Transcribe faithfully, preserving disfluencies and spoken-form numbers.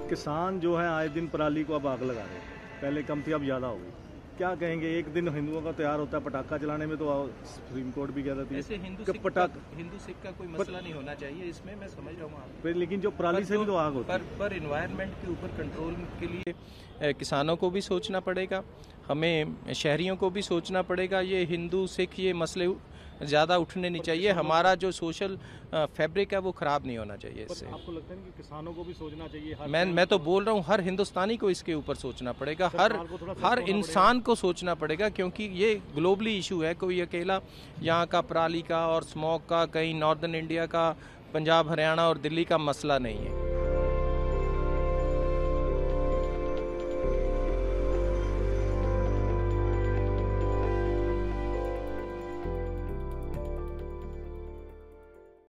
किसान जो है आए दिन पराली को अब आग लगा रहे हैं, पहले कम थी अब ज़्यादा हो गई। क्या कहेंगे? एक दिन हिंदुओं का त्योहार होता है पटाखा चलाने में, तो सुप्रीम कोर्ट भी कह रही ऐसे हिंदू है सिख पटाख हिंदू सिख का कोई मसला नहीं होना चाहिए इसमें, मैं समझ रहा हूँ आप, लेकिन जो पराली से भी तो आग होती है। पर पर इन्वायरमेंट के ऊपर कंट्रोल के लिए किसानों को भी सोचना पड़ेगा, हमें शहरियों को भी सोचना पड़ेगा। ये हिंदू सिख ये मसले ज़्यादा उठने नहीं चाहिए, हमारा जो सोशल फैब्रिक है वो ख़राब नहीं होना चाहिए इससे। आपको लगता है कि किसानों को भी सोचना चाहिए? मैं मैं तो बोल रहा हूँ हर हिंदुस्तानी को इसके ऊपर सोचना पड़ेगा, हर हर इंसान को सोचना पड़ेगा, क्योंकि ये ग्लोबली इशू है। कोई अकेला यहाँ का पराली का और स्मोक का, कहीं नॉर्दर्न इंडिया का, पंजाब हरियाणा और दिल्ली का मसला नहीं है।